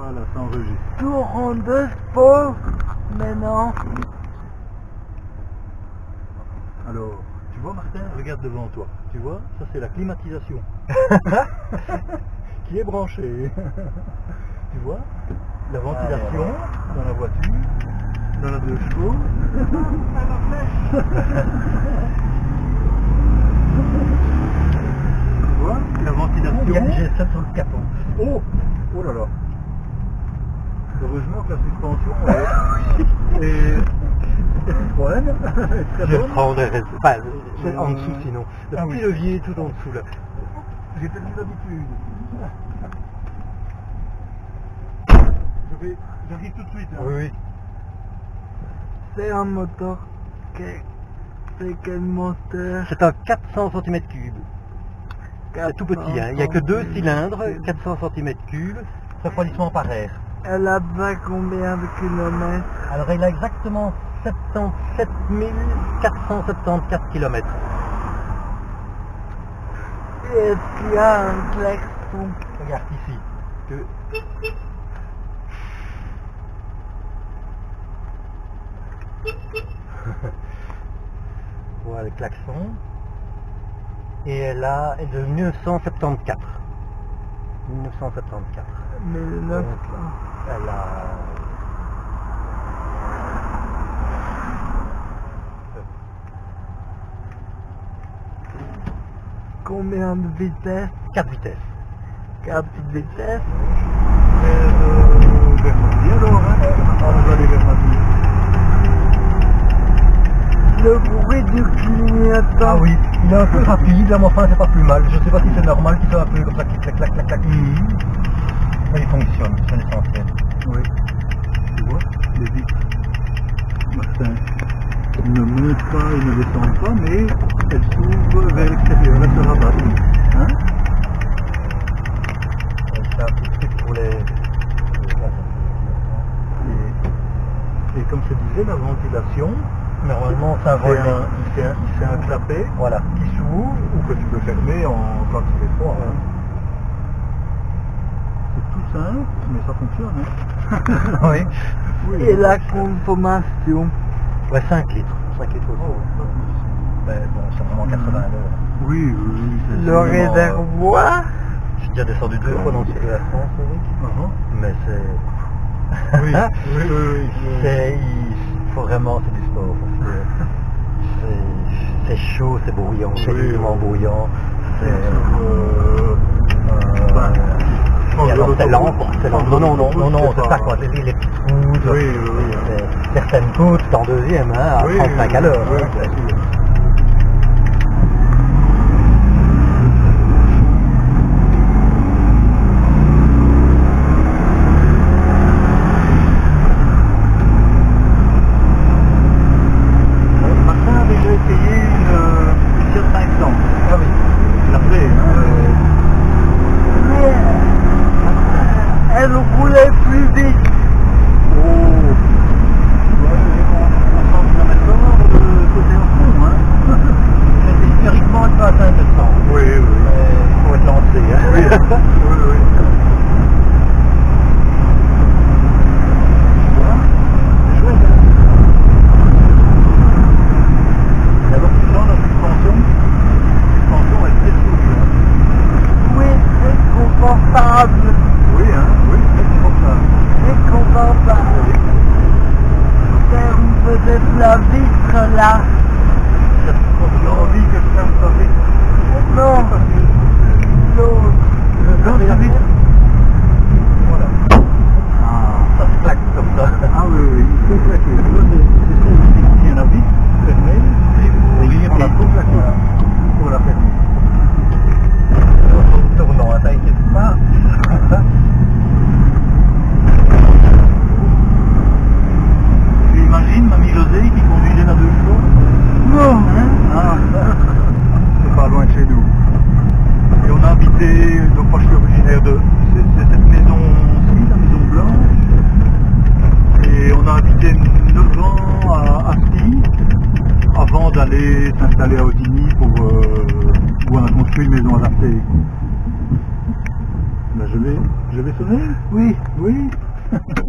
Voilà, ça enregistre. Tour en deux spots, mais non. Alors, tu vois Martin, regarde devant toi. Tu vois, ça c'est la climatisation. Qui est branchée. Tu vois, la ventilation dans la voiture, dans la 2 chevaux. Tu vois, la ventilation. J'ai ça sur le capot. Oh, oh là là. Heureusement que la suspension est Citroën, est très Je bonne. prendrais, enfin, c'est en dessous sinon. Le Ah petit oui. levier est tout en dessous là. J'ai perdu l'habitude. J'arrive tout de suite. Hein. Oui, oui. C'est un moteur. C'est quel moteur? C'est un 400 cm3. C'est tout petit, hein. Il n'y a que 2 cylindres, 400 cm3, refroidissement par air. Elle a déjà combien de kilomètres? Alors il a exactement 77 474 km. Et est-ce qu'il y a un klaxon? Regarde ici. Voilà le klaxon. Et elle est de 1974. 1974. 1900. Elle a... Combien de vitesses? 4 vitesses. 4 vitesses. Vers Mardi alors, hein. On va aller vers Mardi. Le bruit du clignotant. Ah oui, il est un peu rapide, là, mais enfin c'est pas plus mal. Je sais pas si c'est normal qu'il soit un peu comme ça, clac, clac, clac, clac, clac. Mais il fonctionne, c'est l'essentiel. Oui. Tu vois, les vitres. Martin, ils ne montent pas, ils ne descendent pas, mais elles s'ouvrent vers l'extérieur, elles se rabattent. Hein? C'est un petit truc pour les... Et comme je disais, la ventilation, Normalement c'est un c'est volant. un clapet Voilà. qui s'ouvre ou que tu peux fermer quand il fait froid. Hein. C'est tout simple, mais ça fonctionne. Hein. Oui. Oui, Et la consommation? Ouais, 5 litres. 5 litres aussi. Oh, pas plus. Ben bon, c'est vraiment 80 à l'heure. Oui, oui, oui. c'est Le vraiment, réservoir? J'ai déjà descendu 2 fois dans le sud de la France, Eric. Mais c'est... Oui, oui, oui, oui. Il faut vraiment, c'est du sport. Parce que c'est chaud, c'est bruyant, c'est Oui, extrêmement oui. bruyant. Ben, Et alors c'est lent, quoi. C'est lent. Non, c'est pas- ça quoi. Les petites routes, Oui, oui, oui. certaines côtes, c'est en deuxième, hein, à Oui, 35 à l'heure. oui, hein. bien sûr. Martin a déjà essayé une Fiat 500. Ah oui. Il l'a fait. Mais elle roulait plus vite. Oh, ouais, on 100 km/h côté en fond, hein. Théoriquement, elle peut atteindre le 100. Oui, oui. Il faut être lancé. Hein. Oui, oui, oui. C'est chouette, hein. D'abord, tu sens la suspension. La suspension est très souple. Hein. Oui, c'est confortable. Oui, hein, oui, très confortable. C'est confortable. Ferme peut-être la vitre là. Tu as envie que je ferme ta vitre? Non, l'autre. Dans ta vitre? Voilà. Ah, Ça se claque comme ça. ah oui, oui, il faut claquer. Tu vois, c'est ça aussi. Il y a la vitre fermée, et pour ouvrir, on la faut claquer. Pour la fermer. Tournant, hein, t'inquiète pas. Tu imagines Mamie José qui conduisait la 2 chevaux? Non, Hein? Ah, c'est pas loin de chez nous. Et on a habité, donc moi je suis originaire de cette maison-ci, la maison blanche. Et on a habité 9 ans à Asti, avant d'aller s'installer à Otigny où on a construit une maison adaptée. Ben, je vais Je vais sonner? Oui. Oui.